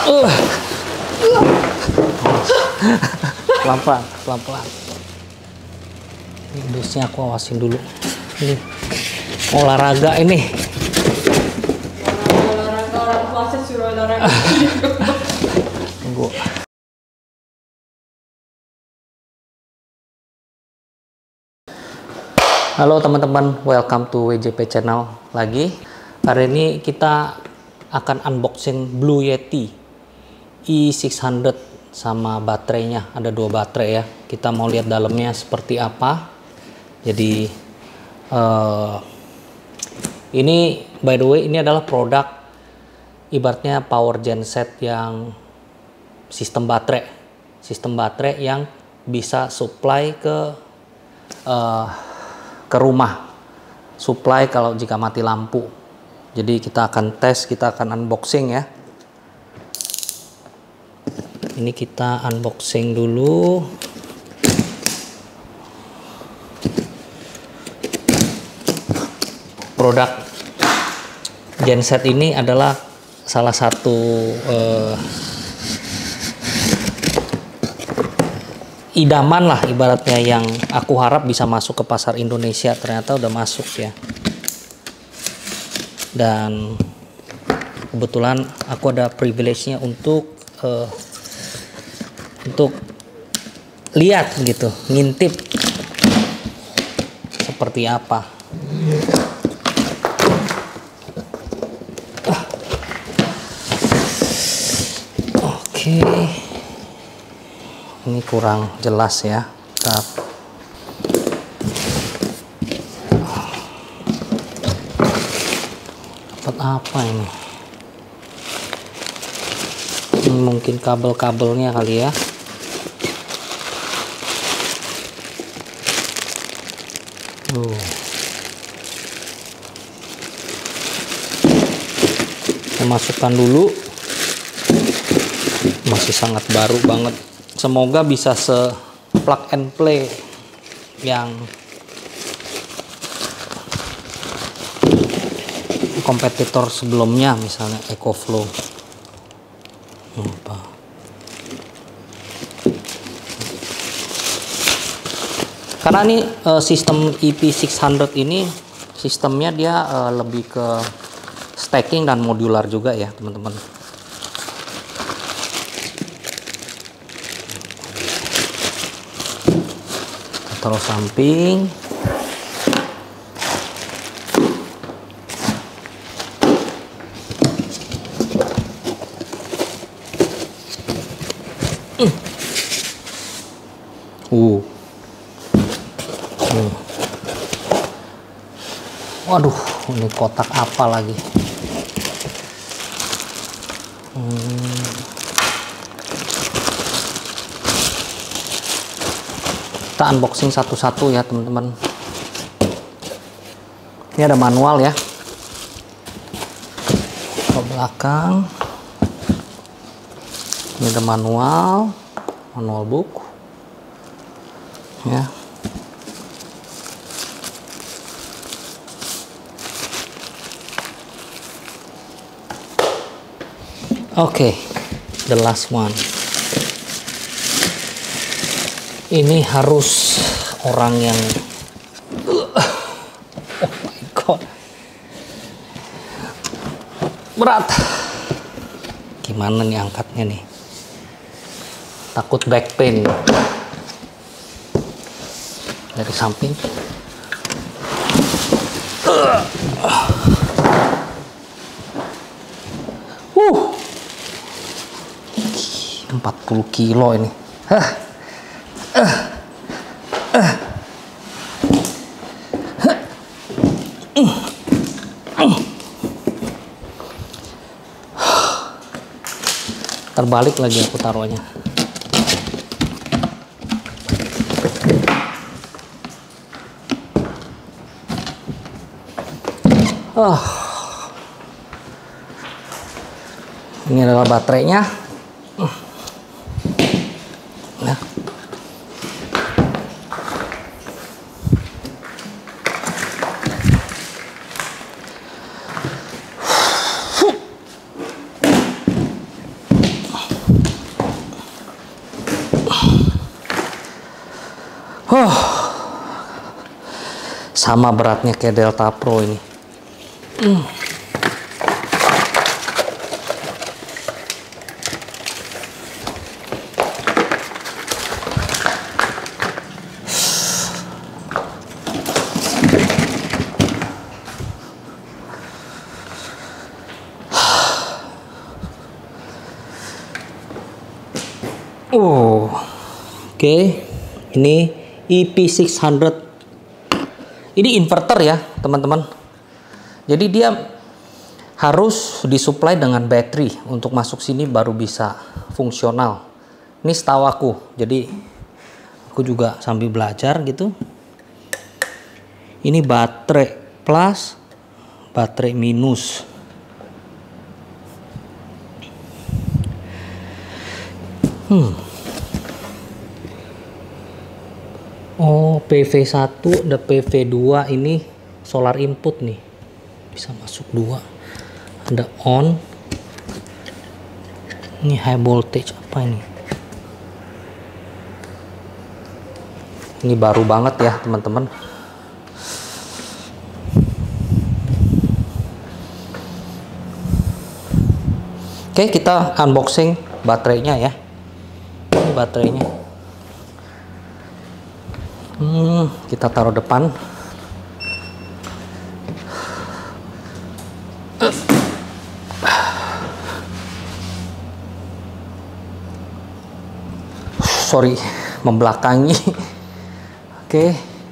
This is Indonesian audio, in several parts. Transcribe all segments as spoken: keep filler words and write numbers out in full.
Uh. Pelan-pelan, pelan-pelan. Ini dusnya aku awasin dulu. Ini olahraga ini. Olahraga orang puasa suruh olahraga. Tunggu. Halo teman-teman, welcome to W J P channel lagi. Hari ini kita akan unboxing Blue Yeti E enam ratus sama baterainya. Ada dua baterai ya. Kita mau lihat dalamnya seperti apa. Jadi uh, ini by the way ini adalah produk ibaratnya power genset yang sistem baterai, sistem baterai yang bisa supply ke uh, ke rumah, supply kalau jika mati lampu. Jadi kita akan tes, kita akan unboxing ya. Ini kita unboxing dulu. Produk genset ini adalah salah satu eh, idaman lah ibaratnya, yang aku harap bisa masuk ke pasar Indonesia. Ternyata udah masuk ya. Dan kebetulan aku ada privilege-nya untuk uh, untuk lihat gitu, ngintip seperti apa. Ah. Oke. Ini kurang jelas ya. Tapi dapat apa ini? Ini mungkin kabel-kabelnya kali ya. Uh. Saya masukkan dulu. Masih sangat baru banget. Semoga bisa se plug and play yang kompetitor sebelumnya, misalnya EcoFlow. Apa? Karena ini uh, sistem E P enam ratus ini sistemnya dia uh, lebih ke stacking dan modular juga ya teman-teman. Taruh samping. Uh. uh. Waduh, ini kotak apa lagi? Hmm. Kita unboxing satu-satu ya teman-teman. Ini ada manual ya. Ke belakang. Ini ada manual, manual book. Ya. Oke, okay, the last one. Ini harus orang yang uh, oh my god, berat. Gimana nih angkatnya nih? Takut back pain. Dari samping. Uh. Uh. empat puluh kilo ini. Hah. Uh. Uh. Uh. Uh. Terbalik lagi aku taruhnya. Oh. Ini adalah baterainya. Nah. Huh. Sama beratnya kayak Delta Pro ini. Hmm. Oh, oke, okay. Ini E P enam ratus. Ini inverter ya, teman-teman. Jadi dia harus disuplai dengan baterai untuk masuk sini baru bisa fungsional. Ini setahu aku. Jadi aku juga sambil belajar gitu. Ini baterai plus, baterai minus. Hmm. Oh, P V satu dan P V dua ini solar input nih. Bisa masuk dua. Ada on. Ini high voltage apa ini? Ini baru banget ya, teman-teman. Oke, kita unboxing baterainya ya. Ini baterainya. Hmm, kita taruh depan. Sorry, membelakangi. Oke.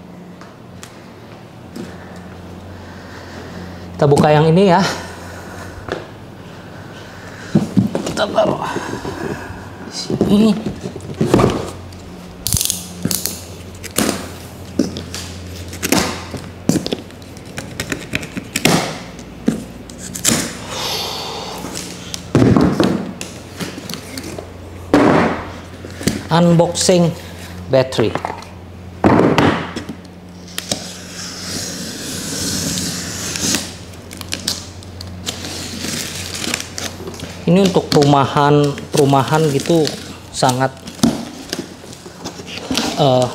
Kita buka yang ini ya. Kita taruh sini. Unboxing battery. Ini untuk perumahan perumahan gitu sangat uh,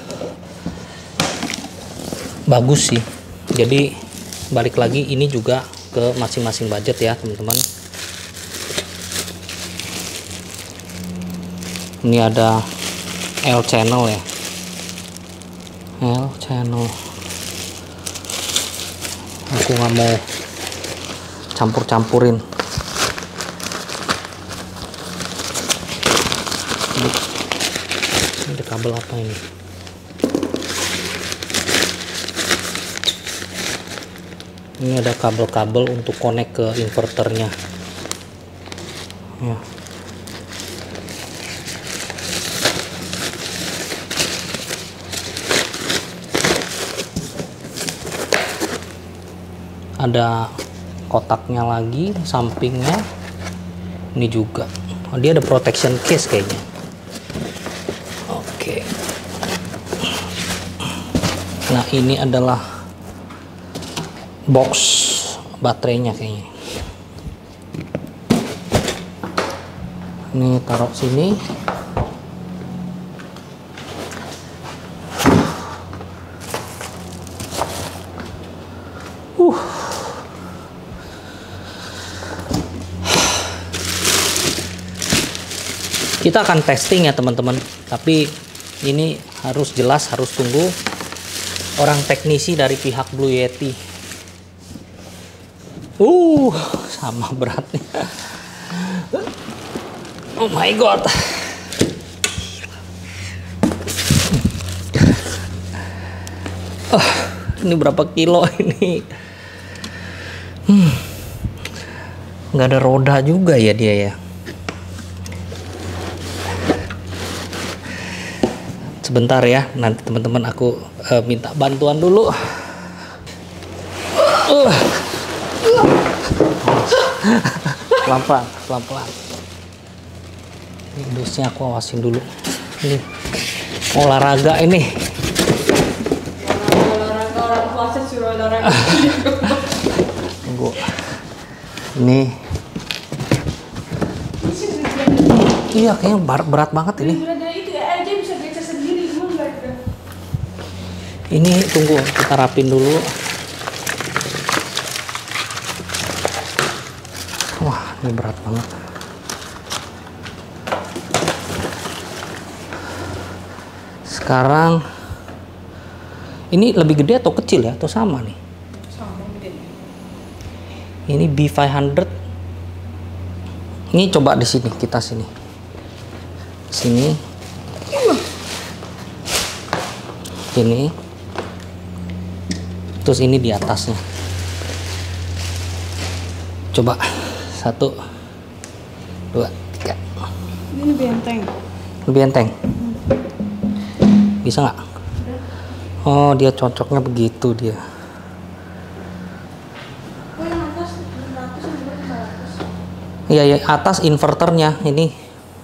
bagus sih. Jadi balik lagi ini juga ke masing-masing budget ya, teman-teman. Ini ada L channel ya, L channel. Aku nggak mau campur-campurin. Ini, ini ada kabel apa ini? Ini ada kabel-kabel untuk connect ke inverternya. Ya. Ada kotaknya lagi, sampingnya ini juga. Oh, dia ada protection case kayaknya. Oke. Nah, ini adalah box baterainya kayaknya. Ini taruh sini. Uh. Kita akan testing ya teman-teman, tapi ini harus jelas, harus tunggu orang teknisi dari pihak Blue Yeti. Uh, sama beratnya. Oh my god. Oh, ini berapa kilo ini? Hmm. Nggak ada roda juga ya dia ya. Sebentar ya, nanti teman-teman aku uh, minta bantuan dulu. Uh. Pelan-pelan, pelan-pelan. Ini dusnya aku awasin dulu. Ini olahraga ini. Olahraga orang puasa suruh olahraga. Tunggu. Ini. Iya, kayaknya berat, berat banget ini. Ini tunggu, kita rapin dulu. Wah, ini berat banget. Sekarang ini lebih gede atau kecil ya, atau sama nih? Sama gede. Ini B lima ratus. Ini coba di sini, kita sini. Sini. Ini. Terus ini di atasnya. Coba satu, dua, tiga. Ini lebih enteng. Lebih enteng. Bisa nggak? Oh, dia cocoknya begitu dia. Oh, yang atas enam ratus, yang bawah lima ratus. Iya, ya, atas inverternya, ini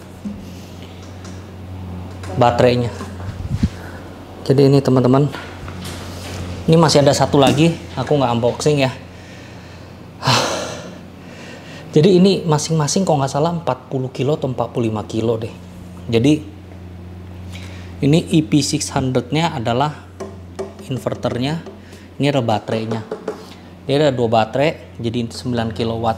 baterainya. Jadi ini teman-teman, ini masih ada satu lagi, aku nggak unboxing ya. Jadi ini masing-masing kalau nggak salah empat puluh kilo atau empat puluh lima kilo deh. Jadi ini E P enam ratus-nya adalah inverternya, ini ada baterainya. Dia ada dua baterai, jadi sembilan kilowatt.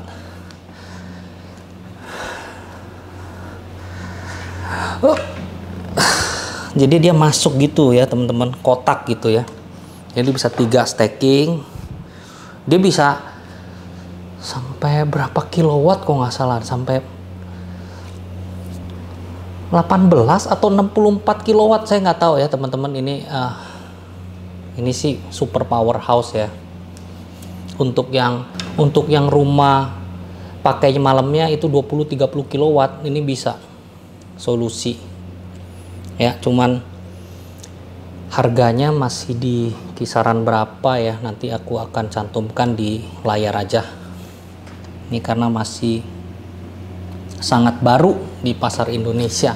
Oh. Jadi dia masuk gitu ya teman-teman, kotak gitu ya. Jadi bisa tiga stacking. Dia bisa sampai berapa kilowatt kok nggak salah, sampai delapan belas atau enam puluh empat kilowatt, saya nggak tahu ya teman-teman. Ini uh, ini sih super powerhouse ya. Untuk yang untuk yang rumah pakai malamnya itu dua puluh tiga puluh kilowatt, ini bisa solusi. Ya, cuman harganya masih di kisaran berapa ya, nanti aku akan cantumkan di layar aja. Ini karena masih sangat baru di pasar Indonesia.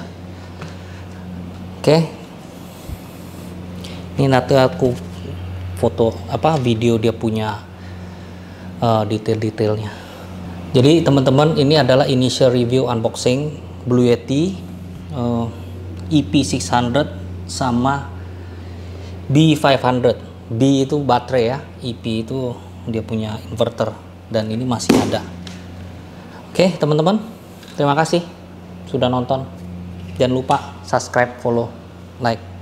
Oke. Ini nanti aku foto apa video dia punya uh, detail-detailnya. Jadi teman-teman, ini adalah initial review unboxing Blue Yeti uh, E P enam ratus sama B lima ratus. B itu baterai ya, E P itu dia punya inverter, dan ini masih ada. Oke teman-teman, terima kasih sudah nonton. Jangan lupa subscribe, follow, like.